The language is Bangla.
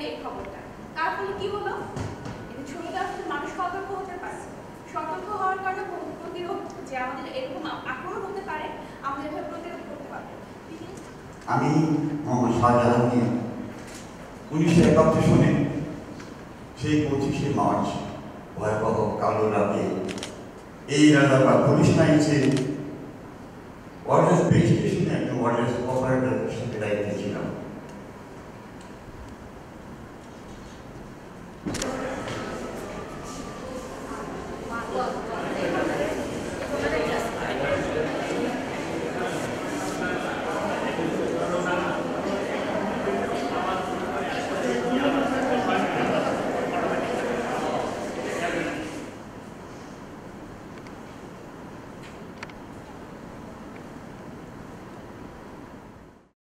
এই খবরটা। তার ফলে কি হলো, এই ছবি দেওয়ার ফলে মানুষ সতর্ক হতে পারছে। সতর্ক হওয়ার কারণে প্রতিরোধ, যে আমাদের এরকম আক্রমণ হতে পারে, আমাদের এভাবে প্রতিরোধ করতে পারবে। আমি মোহাম্মদ শাহজাহান মিয়া 1971 সনে সেই 25শে মার্চ ভয়াবহ কালো রাতে এই রাজারবাগ পুলিশ লাইন্সের ওয়ারলেস বেস স্টেশনে একজন ওয়ারলেস অপারেটরের সাথে দায়িত্বে ছিলাম।